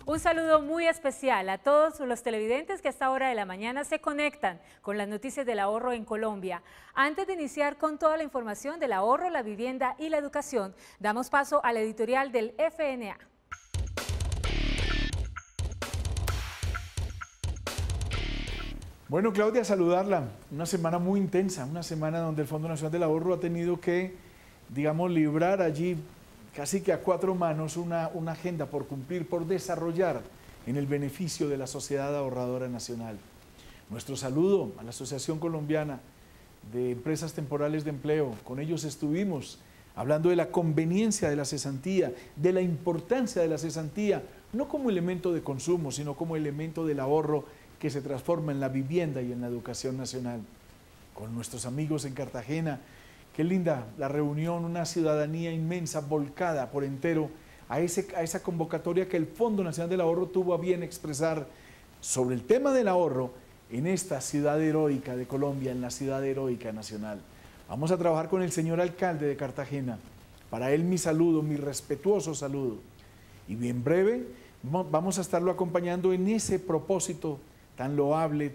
Un saludo muy especial a todos los televidentes que a esta hora de la mañana se conectan con las noticias del ahorro en Colombia. Antes de iniciar con toda la información del ahorro, la vivienda y la educación, damos paso al editorial del FNA. Bueno, Claudia, saludarla. Una semana muy intensa, una semana donde el Fondo Nacional del Ahorro ha tenido que, digamos, librar allí casi que a cuatro manos una agenda por cumplir, por desarrollar en el beneficio de la sociedad ahorradora nacional. Nuestro saludo a la Asociación Colombiana de Empresas Temporales de Empleo. Con ellos estuvimos hablando de la conveniencia de la cesantía, de la importancia de la cesantía, no como elemento de consumo, sino como elemento del ahorro que se transforma en la vivienda y en la educación nacional. Con nuestros amigos en Cartagena, qué linda la reunión, una ciudadanía inmensa, volcada por entero a esa convocatoria que el Fondo Nacional del Ahorro tuvo a bien expresar sobre el tema del ahorro en esta ciudad heroica de Colombia, en la ciudad heroica nacional. Vamos a trabajar con el señor alcalde de Cartagena. Para él mi saludo, mi respetuoso saludo. Y bien breve vamos a estarlo acompañando en ese propósito tan loable,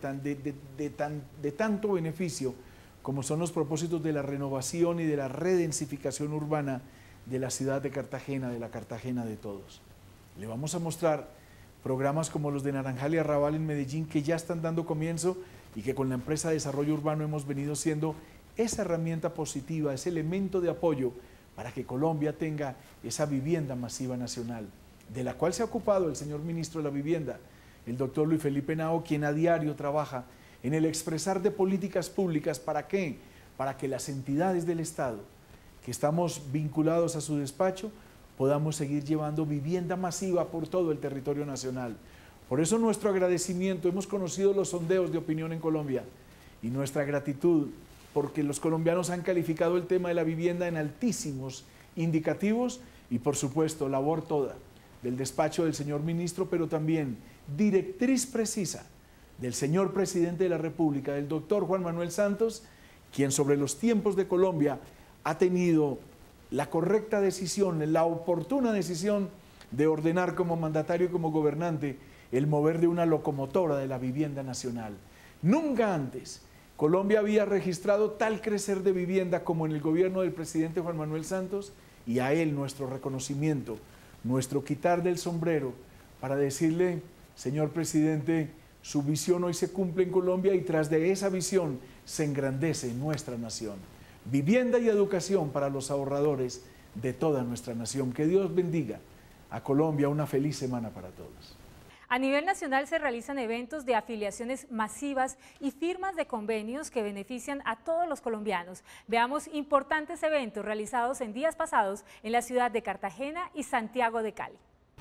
de tanto beneficio, como son los propósitos de la renovación y de la redensificación urbana de la ciudad de Cartagena, de la Cartagena de todos. Le vamos a mostrar programas como los de Naranjal y Arrabal en Medellín, que ya están dando comienzo y que con la empresa de desarrollo urbano hemos venido siendo esa herramienta positiva, ese elemento de apoyo para que Colombia tenga esa vivienda masiva nacional, de la cual se ha ocupado el señor ministro de la Vivienda, el doctor Luis Felipe Henao, quien a diario trabaja en el expresar de políticas públicas. ¿Para qué? Para que las entidades del Estado, que estamos vinculados a su despacho, podamos seguir llevando vivienda masiva por todo el territorio nacional. Por eso nuestro agradecimiento, hemos conocido los sondeos de opinión en Colombia y nuestra gratitud, porque los colombianos han calificado el tema de la vivienda en altísimos indicativos y por supuesto labor toda del despacho del señor ministro, pero también directriz precisa del señor presidente de la República, del doctor Juan Manuel Santos, quien sobre los tiempos de Colombia ha tenido la correcta decisión, la oportuna decisión de ordenar como mandatario y como gobernante el mover de una locomotora de la vivienda nacional. Nunca antes Colombia había registrado tal crecer de vivienda como en el gobierno del presidente Juan Manuel Santos, y a él nuestro reconocimiento, nuestro quitar del sombrero para decirle: señor presidente, su visión hoy se cumple en Colombia y tras de esa visión se engrandece nuestra nación. Vivienda y educación para los ahorradores de toda nuestra nación. Que Dios bendiga a Colombia. Una feliz semana para todos. A nivel nacional se realizan eventos de afiliaciones masivas y firmas de convenios que benefician a todos los colombianos. Veamos importantes eventos realizados en días pasados en la ciudad de Cartagena y Santiago de Cali.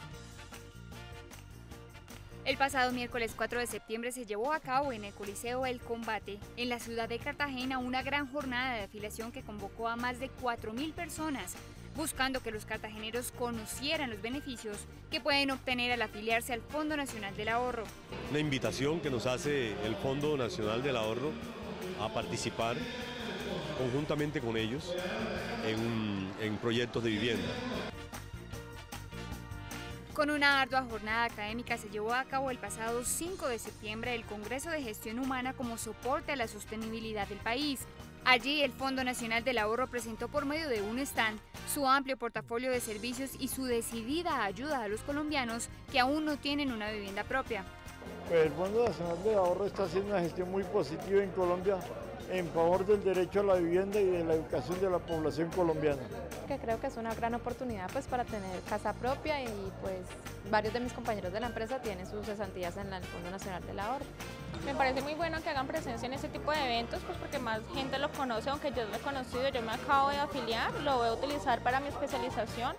El pasado miércoles 4 de septiembre se llevó a cabo en el Coliseo El Combate, en la ciudad de Cartagena, una gran jornada de afiliación que convocó a más de 4.000 personas, buscando que los cartageneros conocieran los beneficios que pueden obtener al afiliarse al Fondo Nacional del Ahorro. Una invitación que nos hace el Fondo Nacional del Ahorro a participar conjuntamente con ellos en proyectos de vivienda. Con una ardua jornada académica se llevó a cabo el pasado 5 de septiembre el Congreso de Gestión Humana como soporte a la sostenibilidad del país. Allí el Fondo Nacional del Ahorro presentó por medio de un stand su amplio portafolio de servicios y su decidida ayuda a los colombianos que aún no tienen una vivienda propia. Pues el Fondo Nacional del Ahorro está haciendo una gestión muy positiva en Colombia en favor del derecho a la vivienda y de la educación de la población colombiana. Que creo que es una gran oportunidad pues para tener casa propia y pues varios de mis compañeros de la empresa tienen sus cesantías en el Fondo Nacional del Ahorro. Me parece muy bueno que hagan presencia en este tipo de eventos, pues porque más gente lo conoce, aunque yo lo he conocido, yo me acabo de afiliar, lo voy a utilizar para mi especialización.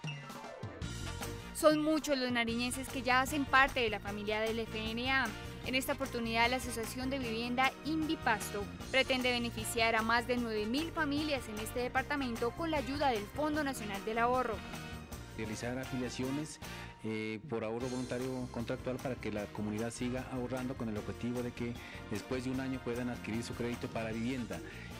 Son muchos los nariñenses que ya hacen parte de la familia del FNA. En esta oportunidad, la Asociación de Vivienda Invipasto pretende beneficiar a más de 9.000 familias en este departamento con la ayuda del Fondo Nacional del Ahorro. Realizar afiliaciones por ahorro voluntario contractual para que la comunidad siga ahorrando con el objetivo de que después de un año puedan adquirir su crédito para vivienda.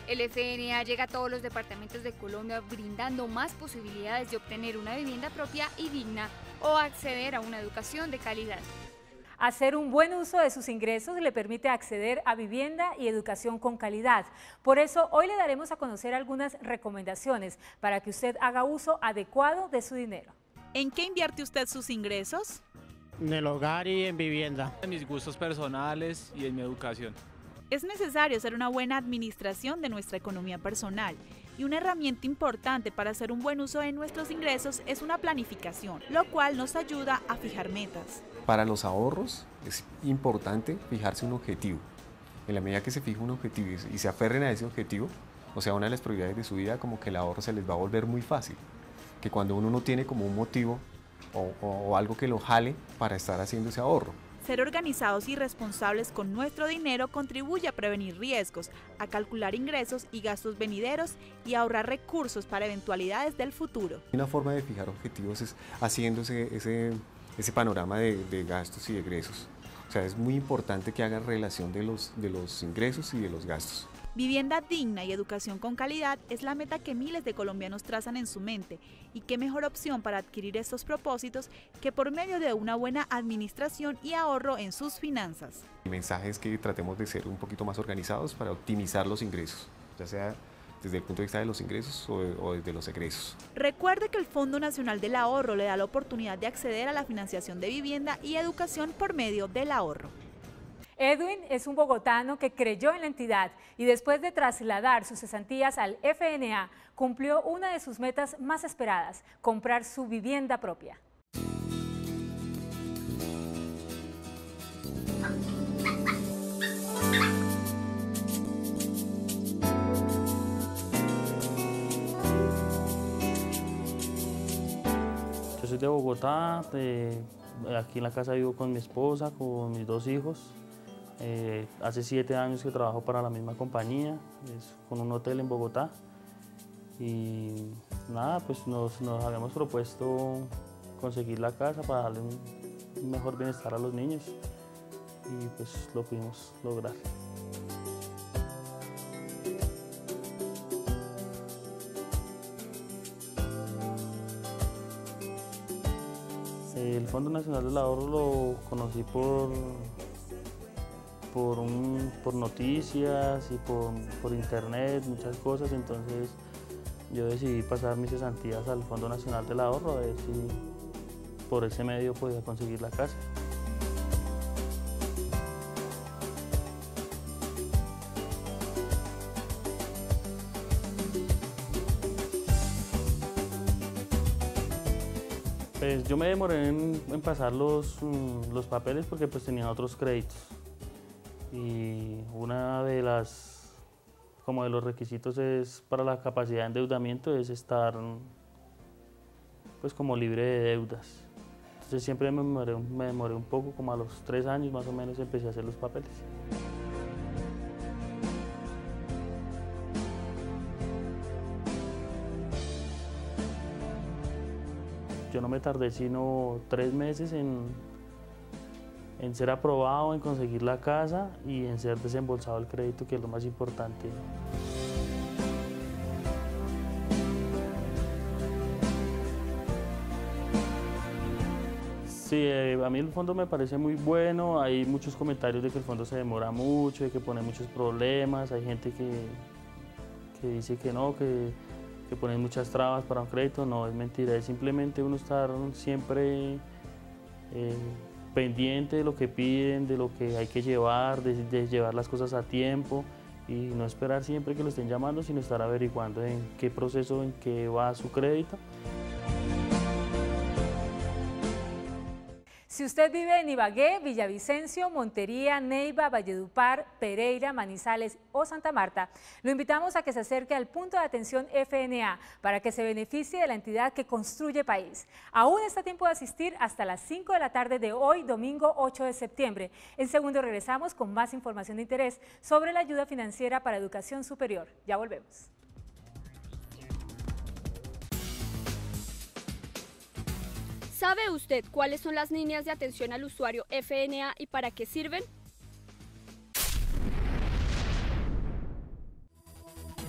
El FNA llega a todos los departamentos de Colombia brindando más posibilidades de obtener una vivienda propia y digna o acceder a una educación de calidad. Hacer un buen uso de sus ingresos le permite acceder a vivienda y educación con calidad. Por eso, hoy le daremos a conocer algunas recomendaciones para que usted haga uso adecuado de su dinero. ¿En qué invierte usted sus ingresos? En el hogar y en vivienda. En mis gustos personales y en mi educación. Es necesario hacer una buena administración de nuestra economía personal. Y una herramienta importante para hacer un buen uso de nuestros ingresos es una planificación, lo cual nos ayuda a fijar metas. Para los ahorros es importante fijarse un objetivo. En la medida que se fija un objetivo y se aferren a ese objetivo, o sea, una de las prioridades de su vida, como que el ahorro se les va a volver muy fácil. Que cuando uno no tiene como un motivo o algo que lo jale para estar haciendo ese ahorro. Ser organizados y responsables con nuestro dinero contribuye a prevenir riesgos, a calcular ingresos y gastos venideros y a ahorrar recursos para eventualidades del futuro. Una forma de fijar objetivos es haciendo ese panorama de gastos y egresos. O sea, es muy importante que hagan relación de los ingresos y de los gastos. Vivienda digna y educación con calidad es la meta que miles de colombianos trazan en su mente, y qué mejor opción para adquirir estos propósitos que por medio de una buena administración y ahorro en sus finanzas. El mensaje es que tratemos de ser un poquito más organizados para optimizar los ingresos, ya sea desde el punto de vista de los ingresos o desde los egresos. Recuerde que el Fondo Nacional del Ahorro le da la oportunidad de acceder a la financiación de vivienda y educación por medio del ahorro. Edwin es un bogotano que creyó en la entidad y después de trasladar sus cesantías al FNA, cumplió una de sus metas más esperadas, comprar su vivienda propia. Yo soy de Bogotá, aquí en la casa vivo con mi esposa, con mis 2 hijos. Hace 7 años que trabajo para la misma compañía, con un hotel en Bogotá. Y nada, pues nos habíamos propuesto conseguir la casa para darle un mejor bienestar a los niños. Y pues lo pudimos lograr. El Fondo Nacional del Ahorro lo conocí por noticias y por internet, muchas cosas, entonces yo decidí pasar mis cesantías al Fondo Nacional del Ahorro a ver si por ese medio podía conseguir la casa. Pues yo me demoré en pasar los papeles porque pues tenía otros créditos. Y una de los requisitos es para la capacidad de endeudamiento es estar pues como libre de deudas. Entonces siempre me demoré un poco, como a los 3 años más o menos empecé a hacer los papeles. Yo no me tardé sino 3 meses en ser aprobado, en conseguir la casa y en ser desembolsado el crédito, que es lo más importante. Sí, a mí el fondo me parece muy bueno, hay muchos comentarios de que el fondo se demora mucho, de que pone muchos problemas, hay gente que dice que no, que ponen muchas trabas para un crédito. No, es mentira, es simplemente uno estar siempre pendiente de lo que piden, de lo que hay que llevar, de llevar las cosas a tiempo y no esperar siempre que lo estén llamando, sino estar averiguando en qué proceso, en qué va su crédito. Si usted vive en Ibagué, Villavicencio, Montería, Neiva, Valledupar, Pereira, Manizales o Santa Marta, lo invitamos a que se acerque al punto de atención FNA para que se beneficie de la entidad que construye país. Aún está a tiempo de asistir hasta las 5 de la tarde de hoy, domingo 8 de septiembre. En segundo regresamos con más información de interés sobre la ayuda financiera para educación superior. Ya volvemos. ¿Sabe usted cuáles son las líneas de atención al usuario FNA y para qué sirven?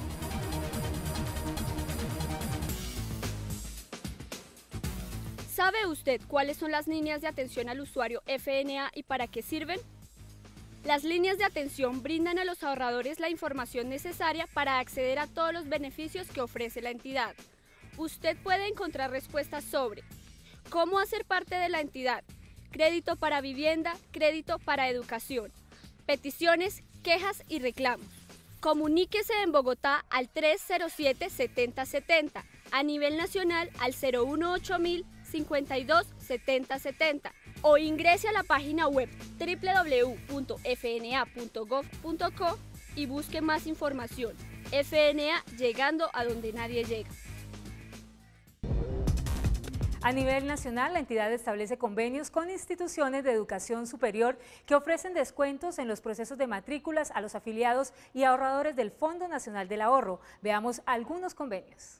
¿Sabe usted cuáles son las líneas de atención al usuario FNA y para qué sirven? Las líneas de atención brindan a los ahorradores la información necesaria para acceder a todos los beneficios que ofrece la entidad. Usted puede encontrar respuestas sobre cómo hacer parte de la entidad, crédito para vivienda, crédito para educación, peticiones, quejas y reclamos. Comuníquese en Bogotá al 307-7070, a nivel nacional al 018.000 52 70 70 o ingrese a la página web www.fna.gov.co y busque más información. FNA, llegando a donde nadie llega. A nivel nacional, la entidad establece convenios con instituciones de educación superior que ofrecen descuentos en los procesos de matrículas a los afiliados y ahorradores del Fondo Nacional del Ahorro. Veamos algunos convenios.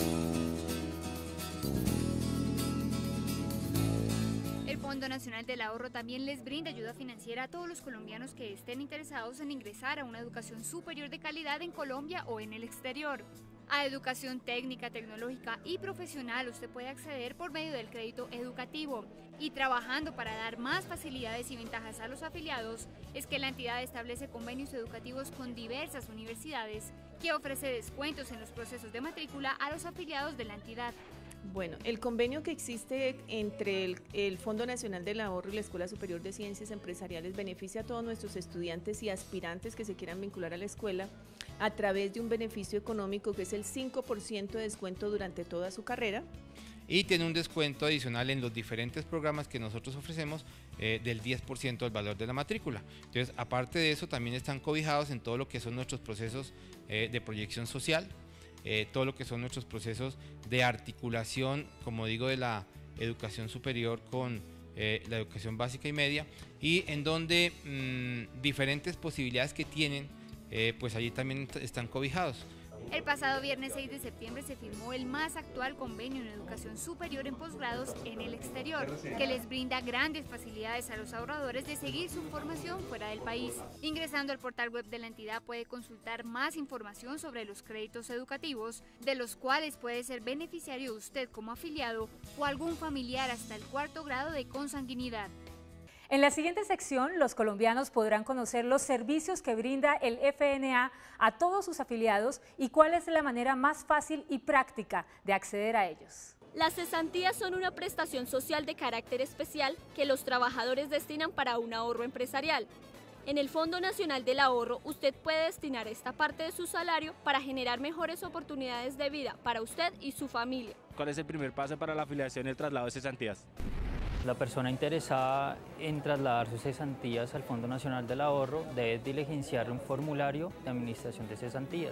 El Fondo Nacional del Ahorro también les brinda ayuda financiera a todos los colombianos que estén interesados en ingresar a una educación superior de calidad en Colombia o en el exterior. A educación técnica, tecnológica y profesional usted puede acceder por medio del crédito educativo. Y trabajando para dar más facilidades y ventajas a los afiliados, es que la entidad establece convenios educativos con diversas universidades que ofrece descuentos en los procesos de matrícula a los afiliados de la entidad. Bueno, el convenio que existe entre el Fondo Nacional del Ahorro y la Escuela Superior de Ciencias Empresariales beneficia a todos nuestros estudiantes y aspirantes que se quieran vincular a la escuela a través de un beneficio económico que es el 5% de descuento durante toda su carrera. Y tiene un descuento adicional en los diferentes programas que nosotros ofrecemos del 10% del valor de la matrícula. Entonces, aparte de eso, también están cobijados en todo lo que son nuestros procesos de proyección social, todo lo que son nuestros procesos de articulación, como digo, de la educación superior con la educación básica y media, y en donde diferentes posibilidades que tienen, pues allí también están cobijados. El pasado viernes 6 de septiembre se firmó el más actual convenio en educación superior en posgrados en el exterior, que les brinda grandes facilidades a los ahorradores de seguir su formación fuera del país. Ingresando al portal web de la entidad puede consultar más información sobre los créditos educativos, de los cuales puede ser beneficiario usted como afiliado o algún familiar hasta el 4º grado de consanguinidad. En la siguiente sección, los colombianos podrán conocer los servicios que brinda el FNA a todos sus afiliados y cuál es la manera más fácil y práctica de acceder a ellos. Las cesantías son una prestación social de carácter especial que los trabajadores destinan para un ahorro empresarial. En el Fondo Nacional del Ahorro, usted puede destinar esta parte de su salario para generar mejores oportunidades de vida para usted y su familia. ¿Cuál es el primer paso para la afiliación y el traslado de cesantías? La persona interesada en trasladar sus cesantías al Fondo Nacional del Ahorro debe diligenciar un formulario de administración de cesantías.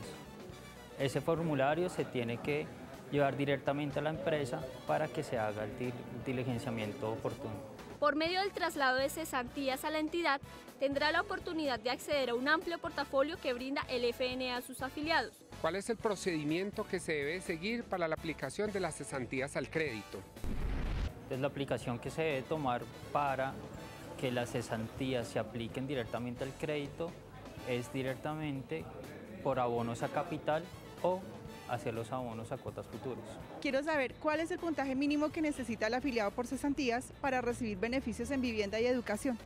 Ese formulario se tiene que llevar directamente a la empresa para que se haga el diligenciamiento oportuno. Por medio del traslado de cesantías a la entidad, tendrá la oportunidad de acceder a un amplio portafolio que brinda el FNA a sus afiliados. ¿Cuál es el procedimiento que se debe seguir para la aplicación de las cesantías al crédito? Entonces, la aplicación que se debe tomar para que las cesantías se apliquen directamente al crédito es directamente por abonos a capital o hacer los abonos a cuotas futuros. Quiero saber cuál es el puntaje mínimo que necesita el afiliado por cesantías para recibir beneficios en vivienda y educación.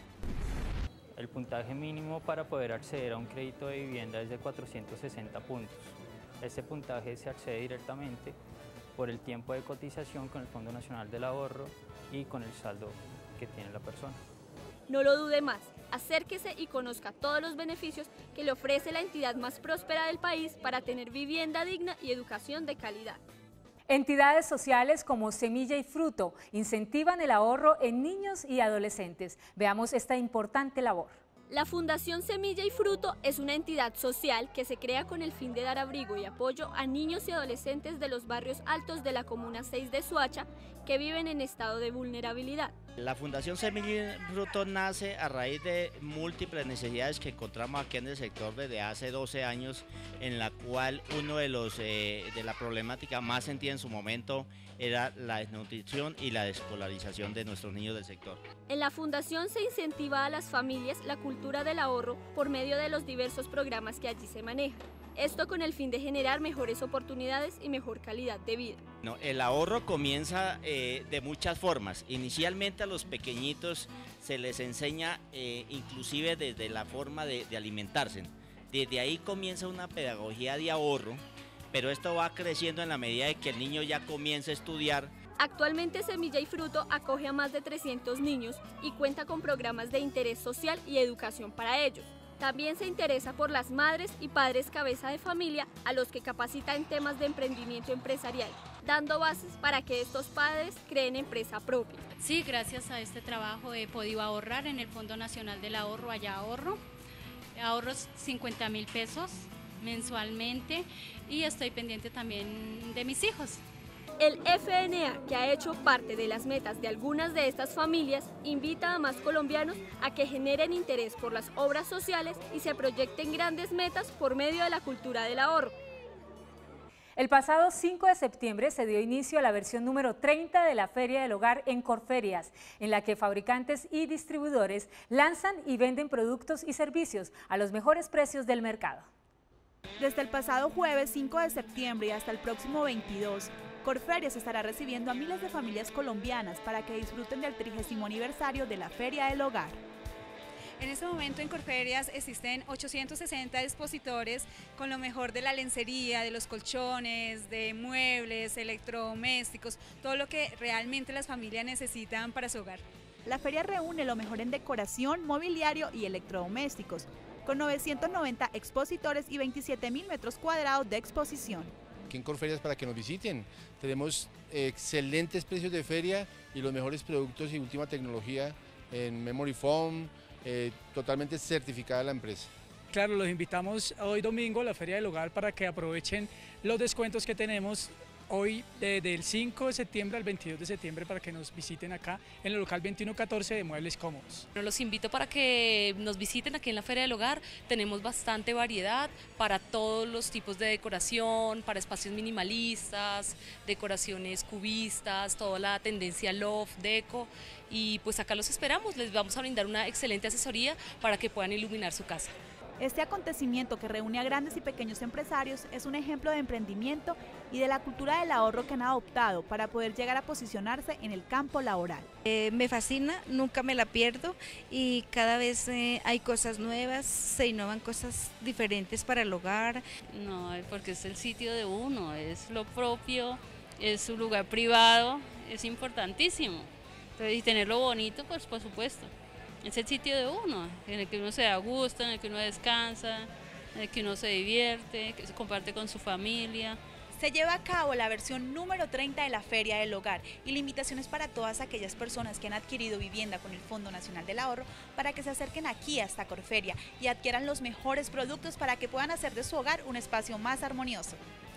El puntaje mínimo para poder acceder a un crédito de vivienda es de 460 puntos. Ese puntaje se accede directamente por el tiempo de cotización con el Fondo Nacional del Ahorro y con el saldo que tiene la persona. No lo dude más, acérquese y conozca todos los beneficios que le ofrece la entidad más próspera del país para tener vivienda digna y educación de calidad. Entidades sociales como Semilla y Fruto incentivan el ahorro en niños y adolescentes. Veamos esta importante labor. La Fundación Semilla y Fruto es una entidad social que se crea con el fin de dar abrigo y apoyo a niños y adolescentes de los barrios altos de la Comuna 6 de Soacha que viven en estado de vulnerabilidad. La Fundación Semilla y Fruto nace a raíz de múltiples necesidades que encontramos aquí en el sector desde hace 12 años, en la cual uno de la problemática más sentida en su momento era la desnutrición y la desescolarización de nuestros niños del sector. En la Fundación se incentiva a las familias la cultura del ahorro por medio de los diversos programas que allí se manejan. Esto con el fin de generar mejores oportunidades y mejor calidad de vida. No, el ahorro comienza de muchas formas. Inicialmente a los pequeñitos se les enseña inclusive desde la forma de alimentarse. Desde ahí comienza una pedagogía de ahorro, pero esto va creciendo en la medida de que el niño ya comienza a estudiar. Actualmente Semilla y Fruto acoge a más de 300 niños y cuenta con programas de interés social y educación para ellos. También se interesa por las madres y padres cabeza de familia a los que capacita en temas de emprendimiento empresarial, dando bases para que estos padres creen empresa propia. Sí, gracias a este trabajo he podido ahorrar en el Fondo Nacional del Ahorro, allá ahorro 50.000 pesos mensualmente y estoy pendiente también de mis hijos. El FNA, que ha hecho parte de las metas de algunas de estas familias, invita a más colombianos a que generen interés por las obras sociales y se proyecten grandes metas por medio de la cultura del ahorro. El pasado 5 de septiembre se dio inicio a la versión número 30 de la Feria del Hogar en Corferias, en la que fabricantes y distribuidores lanzan y venden productos y servicios a los mejores precios del mercado. Desde el pasado jueves 5 de septiembre y hasta el próximo 22, Corferias estará recibiendo a miles de familias colombianas para que disfruten del 30º aniversario de la Feria del Hogar. En este momento en Corferias existen 860 expositores con lo mejor de la lencería, de los colchones, de muebles, electrodomésticos, todo lo que realmente las familias necesitan para su hogar. La feria reúne lo mejor en decoración, mobiliario y electrodomésticos, con 990 expositores y 27.000 metros cuadrados de exposición. Aquí en Corferias para que nos visiten. Tenemos excelentes precios de feria y los mejores productos y última tecnología en memory foam, totalmente certificada la empresa. Claro, los invitamos hoy domingo a la Feria del Hogar para que aprovechen los descuentos que tenemos hoy del 5 de septiembre al 22 de septiembre para que nos visiten acá en el local 2114 de Muebles Cómodos. Los invito para que nos visiten aquí en la Feria del Hogar. Tenemos bastante variedad para todos los tipos de decoración, para espacios minimalistas, decoraciones cubistas, toda la tendencia loft, deco, y pues acá los esperamos. Les vamos a brindar una excelente asesoría para que puedan iluminar su casa. Este acontecimiento que reúne a grandes y pequeños empresarios es un ejemplo de emprendimiento y de la cultura del ahorro que han adoptado para poder llegar a posicionarse en el campo laboral. Me fascina, nunca me la pierdo y cada vez hay cosas nuevas, se innovan cosas diferentes para el hogar. No, porque es el sitio de uno, es lo propio, es su lugar privado, es importantísimo. Entonces, y tenerlo bonito, pues por supuesto. Es el sitio de uno, en el que uno se da gusto, en el que uno descansa, en el que uno se divierte, que se comparte con su familia. Se lleva a cabo la versión número 30 de la Feria del Hogar y la invitación es para todas aquellas personas que han adquirido vivienda con el Fondo Nacional del Ahorro para que se acerquen aquí hasta Corferia y adquieran los mejores productos para que puedan hacer de su hogar un espacio más armonioso.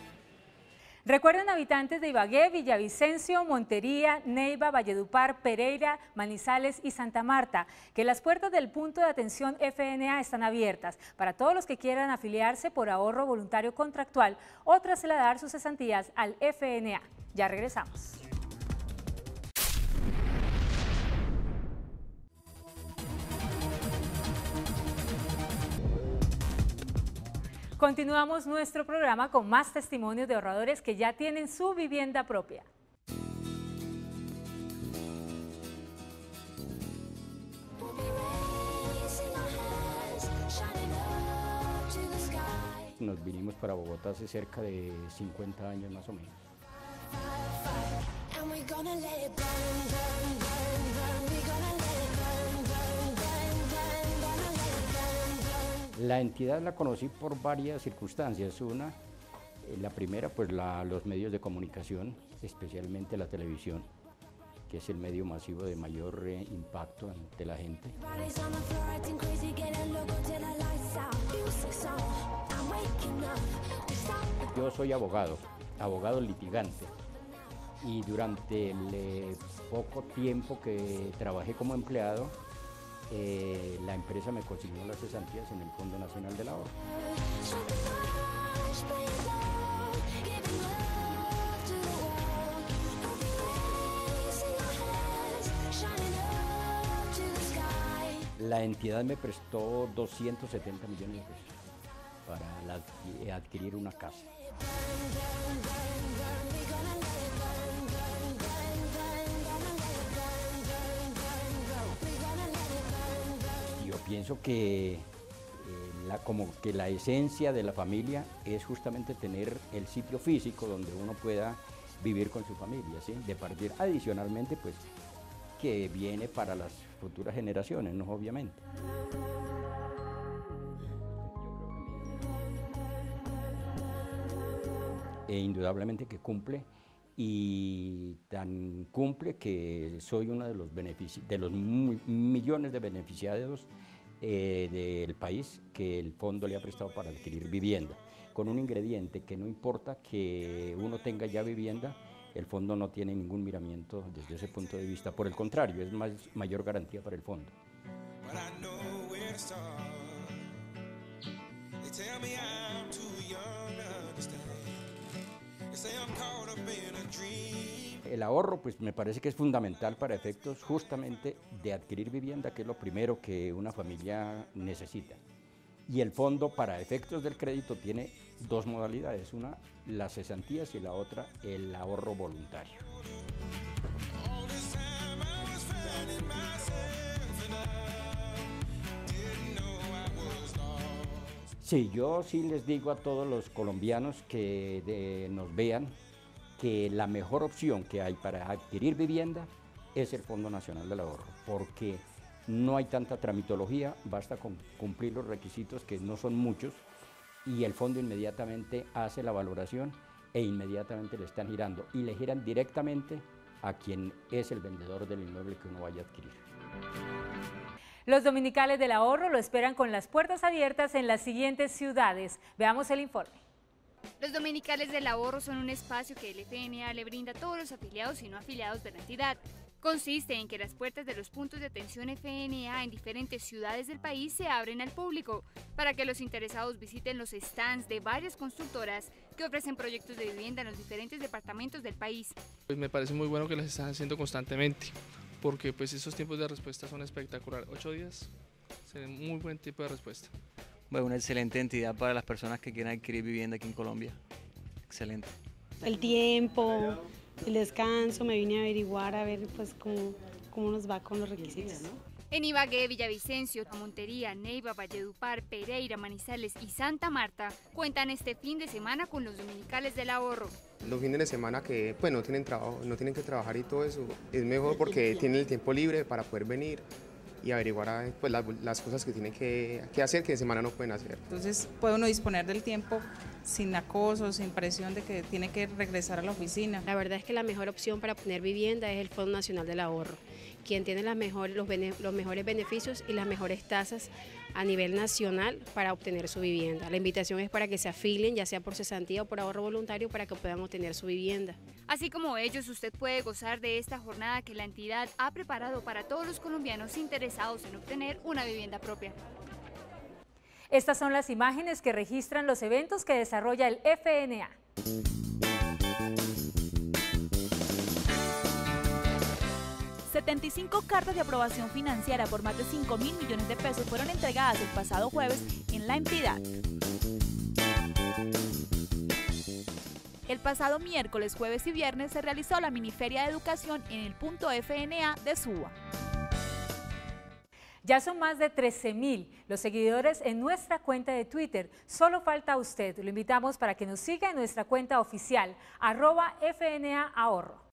Recuerden, habitantes de Ibagué, Villavicencio, Montería, Neiva, Valledupar, Pereira, Manizales y Santa Marta, que las puertas del punto de atención FNA están abiertas para todos los que quieran afiliarse por ahorro voluntario contractual o trasladar sus cesantías al FNA. Ya regresamos. Continuamos nuestro programa con más testimonios de ahorradores que ya tienen su vivienda propia. Nos vinimos para Bogotá hace cerca de 50 años más o menos. La entidad la conocí por varias circunstancias. La primera, pues los medios de comunicación, especialmente la televisión, que es el medio masivo de mayor impacto ante la gente. Yo soy abogado litigante, y durante el poco tiempo que trabajé como empleado, la empresa me consignó las cesantías en el Fondo Nacional del Ahorro. La entidad me prestó 270 millones de pesos. para adquirir una casa. Yo pienso que como que la esencia de la familia es justamente tener el sitio físico donde uno pueda vivir con su familia, ¿sí? De partir adicionalmente, pues, que viene para las futuras generaciones, ¿no? Obviamente. E indudablemente que cumple, y tan cumple que soy uno de los millones de beneficiados del país que el fondo le ha prestado para adquirir vivienda, con un ingrediente que no importa que uno tenga ya vivienda, el fondo no tiene ningún miramiento desde ese punto de vista, por el contrario, es mayor garantía para el fondo. El ahorro, pues, me parece que es fundamental para efectos justamente de adquirir vivienda, que es lo primero que una familia necesita. Y el fondo, para efectos del crédito, tiene dos modalidades, una las cesantías y la otra el ahorro voluntario. Sí, yo sí les digo a todos los colombianos que nos vean que la mejor opción que hay para adquirir vivienda es el Fondo Nacional del Ahorro, porque no hay tanta tramitología, basta con cumplir los requisitos, que no son muchos, y el fondo inmediatamente hace la valoración e inmediatamente le están girando, y le giran directamente a quien es el vendedor del inmueble que uno vaya a adquirir. Los dominicales del ahorro lo esperan con las puertas abiertas en las siguientes ciudades. Veamos el informe. Los dominicales del ahorro son un espacio que el FNA le brinda a todos los afiliados y no afiliados de la entidad. Consiste en que las puertas de los puntos de atención FNA en diferentes ciudades del país se abren al público para que los interesados visiten los stands de varias constructoras que ofrecen proyectos de vivienda en los diferentes departamentos del país. Pues me parece muy bueno que las están haciendo constantemente, porque pues esos tiempos de respuesta son espectaculares. 8 días sería un muy buen tiempo de respuesta. Bueno, una excelente entidad para las personas que quieran adquirir vivienda aquí en Colombia. Excelente. El tiempo, el descanso, me vine a averiguar a ver pues cómo nos va con los requisitos, ¿no? En Ibagué, Villavicencio, Montería, Neiva, Valledupar, Pereira, Manizales y Santa Marta cuentan este fin de semana con los dominicales del ahorro. Los fines de semana que pues no tienen trabajo, no tienen que trabajar y todo eso, es mejor porque tienen el tiempo libre para poder venir y averiguar pues, las cosas que tienen que hacer que de semana no pueden hacer. Entonces puede uno disponer del tiempo sin acoso, sin presión de que tiene que regresar a la oficina. La verdad es que la mejor opción para obtener vivienda es el Fondo Nacional del Ahorro, quien tiene los mejores beneficios y las mejores tasas a nivel nacional para obtener su vivienda. La invitación es para que se afilien, ya sea por cesantía o por ahorro voluntario, para que puedan obtener su vivienda. Así como ellos, usted puede gozar de esta jornada que la entidad ha preparado para todos los colombianos interesados en obtener una vivienda propia. Estas son las imágenes que registran los eventos que desarrolla el FNA. ...75 cartas de aprobación financiera por más de 5.000 millones de pesos fueron entregadas el pasado jueves en la entidad. El pasado miércoles, jueves y viernes se realizó la miniferia de educación en el punto FNA de Suba. Ya son más de 13.000 los seguidores en nuestra cuenta de Twitter. Solo falta usted. Lo invitamos para que nos siga en nuestra cuenta oficial, @FNA Ahorro.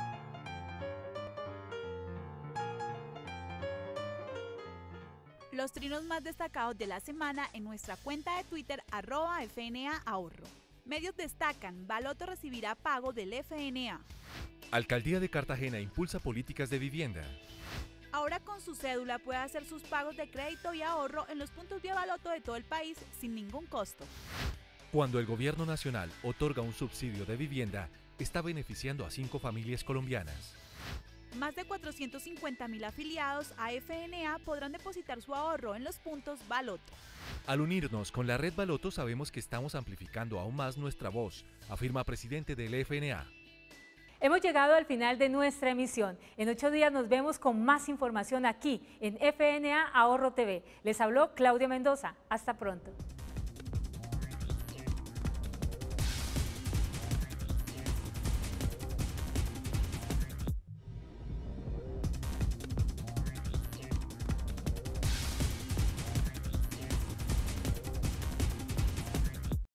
Los trinos más destacados de la semana en nuestra cuenta de Twitter, @FNA Ahorro. Medios destacan, Baloto recibirá pago del FNA. Alcaldía de Cartagena impulsa políticas de vivienda. Ahora con su cédula puede hacer sus pagos de crédito y ahorro en los puntos Vía Baloto de todo el país sin ningún costo. Cuando el gobierno nacional otorga un subsidio de vivienda, está beneficiando a 5 familias colombianas. Más de 450.000 afiliados a FNA podrán depositar su ahorro en los puntos Baloto. Al unirnos con la red Baloto sabemos que estamos amplificando aún más nuestra voz, afirma presidente del FNA. Hemos llegado al final de nuestra emisión. En 8 días nos vemos con más información aquí en FNA Ahorro TV. Les habló Claudia Mendoza. Hasta pronto.